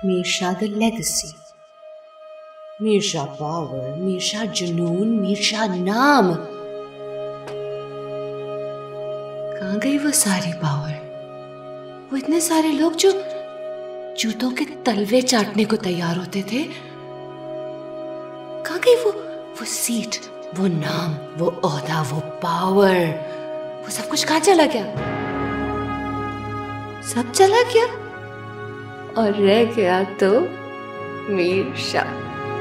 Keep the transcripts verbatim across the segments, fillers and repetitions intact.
मीरशाह the legacy, Mirshah power, Mirshah जुनून, मीरशाह नाम। कहाँ गई वो सारी पावर? वो इतने सारे लोग जो जूतों के तलवे चाटने को तैयार होते थे। कहाँ गई वो वो सीट, वो नाम, वो ओहदा, वो पावर? वो सब कुछ कहाँ चला गया? सब चला गया और रह गया तो मीरशाह।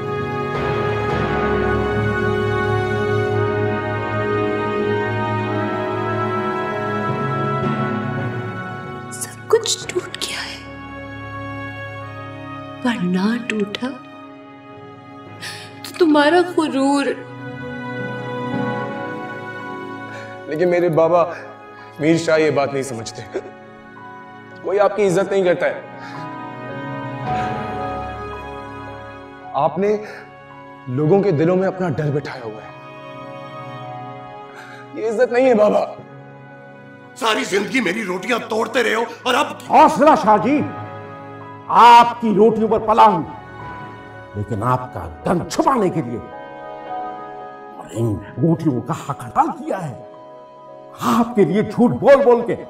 सब कुछ टूट गया है, पर ना टूटा तो तुम्हारा गुरूर। लेकिन मेरे बाबा मीरशाह ये बात नहीं समझते। कोई आपकी इज्जत नहीं करता है। आपने लोगों के दिलों में अपना डर बिठाया हुआ है। ये इज्जत नहीं है बाबा। सारी जिंदगी मेरी रोटियां तोड़ते रहे हो और अब हौसला शाहजी, आपकी रोटियों पर पला हूं, लेकिन आपका दम छुपाने के लिए और इन रोटियों का हक हड़ताल किया है आपके लिए झूठ बोल बोल के।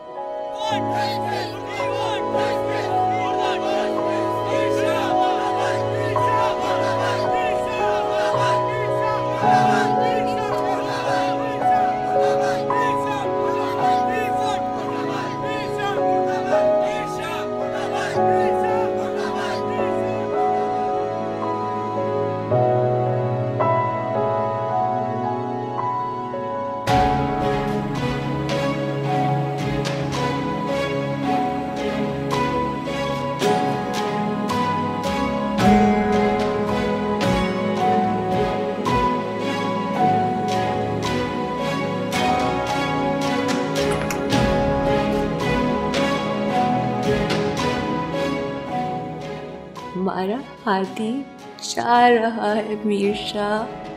हमारा हाथी जा रहा है मीरशाह।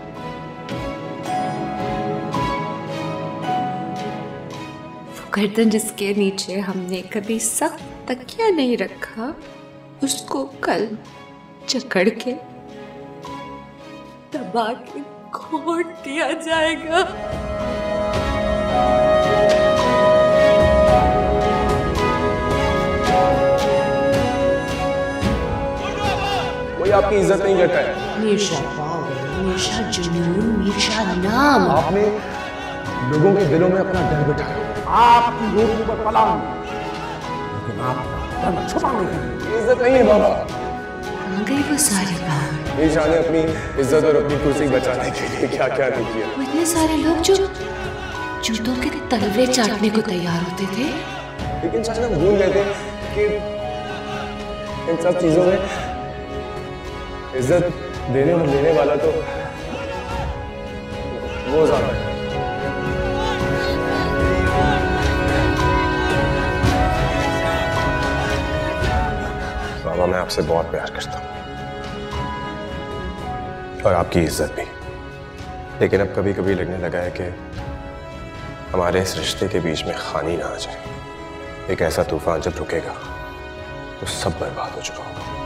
वो गर्दन जिसके नीचे हमने कभी सख्त तकिया नहीं रखा, उसको कल जकड़ के दबा के घोट दिया जाएगा। कोई आपकी इज्जत नहीं करता है। मीरशाह पावर, मीरशाह जुनून, मीरशाह नाम। आपने लोगों के दिलों में अपना डर बिठाया। आपकी रोटियों पर पला हूं, लेकिन आपका दम छुपाने के लिए। इज्जत नहीं है बाबा। कहाँ गई वो सारी पावर? मीरशाह ने अपनी इज्जत और अपनी कुर्सी बचाने के लिए क्या क्या नहीं किया। वो इतने सारे लोग जो जूतों के तलवे चाटने को तैयार होते थे। लेकिन शायद हम भूल गए थे कि इन सब चीजों में इज्जत देने और लेने वाला तो वो ज्यादा है। बाबा, मैं आपसे बहुत प्यार करता हूं और आपकी इज्जत भी। लेकिन अब कभी कभी लगने लगा है कि हमारे इस रिश्ते के बीच में खानी ना आ जाए। एक ऐसा तूफान जब रुकेगा तो सब बर्बाद हो चुका होगा।